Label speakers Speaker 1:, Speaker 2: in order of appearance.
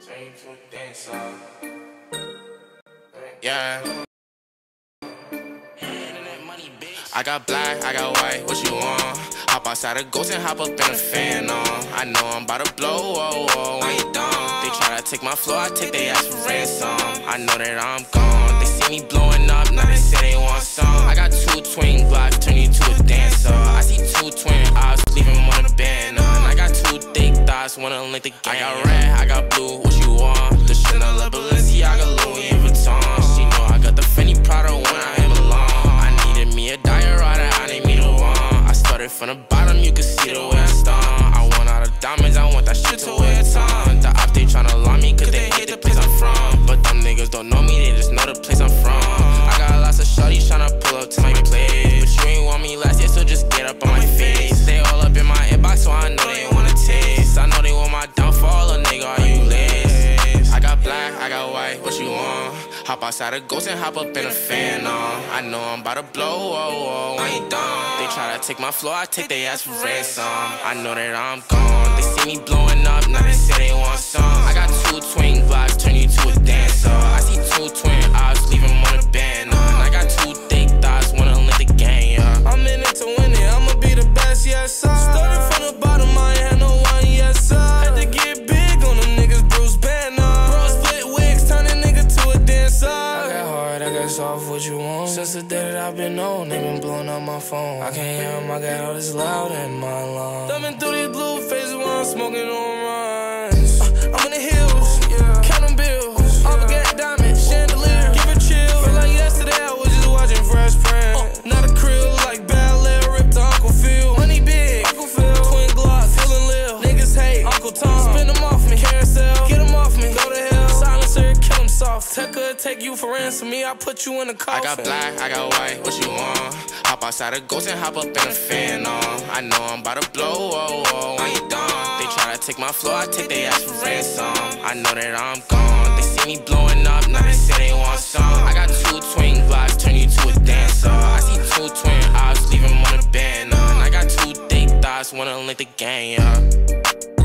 Speaker 1: Yeah. I got black, I got white, what you want? Hop outside a ghost and hop up in a fan on. I know I'm about to blow, whoa, whoa, when you done. They try to take my flow, I take their ass for ransom. I know that I'm gone, they see me blowing up, now they say they want some. I got 2 twin blocks, turn you to a dancer. I see 2 twin eyes, leave them on a banner. I got 2 thick thighs, wanna link the game. I got red, I got blue, what you want? The Chanel, Balenciaga, Louis Vuitton. She know I got the Fendi Prada when I am alone. I needed me a diorata, I need me the one. I started from the bottom, you can see the way I stung. I want all the diamonds, I want that shit to wear a ton. The op, they tryna lie me, cause they hate the place I'm from. But them niggas don't know me, they just know the place I'm from. I got lots of shorties tryna pull up to my place, but you ain't want me last year, so just get up on my face. They all up in my inbox, so I know they wanna taste. I know they want my downfall, a nigga, are you lazy? I got black, I got white, what you want? Hop outside a ghost and hop up in a fan on. I know I'm about to blow, whoa, whoa, when you done. They try to take my flow, I take their ass for ransom. I know that I'm gone, they see me blowing up, now they say they want some. I got 2 twin blocks, turn you to a dancer. I see 2 twin eyes, leave them on a banner. I got 2 thick thighs, wanna link the game, yeah.
Speaker 2: I'm in it to win it, I'ma be the best, yes sir. Started from the bottom, I ain't had no one, yes sir. Had to get big on them niggas, Bruce Banner. Bro, split wigs, turn a nigga to a dancer. I got hard, I got soft, what you want? Since the day that I've been on, they been blowing up my phone. I can't hear them, I got all this loud in my lungs. Thumbing through these blue faces while I'm smoking on runs. I'm in the hills, counting bills. All got diamonds, chandelier, give it chill. Feel like yesterday I was just watching Fresh Prince. Not a crib like ballet, ripped to Uncle Phil. Money big, Uncle Phil. Twin Glocks, feeling live. Niggas hate, Uncle Tom. Spin them off me, carousel, get them off me. Go to hell, silencer, kill them soft. Tucker, take you for ransom, me, I put you in the coffin.
Speaker 1: I got black, I got white, what you want? Hop outside a ghost and hop up in a fan on. I know I'm about to blow, whoa, whoa, when you done. They try to take my flow, I take their ass for ransom. I know that I'm gone, they see me blowing up, now they say they want some. I got 2 twin blocks, turn you to a dancer. I see 2 twin eyes, leave them on a banner. I got 2 thick thighs, wanna link the game, yeah.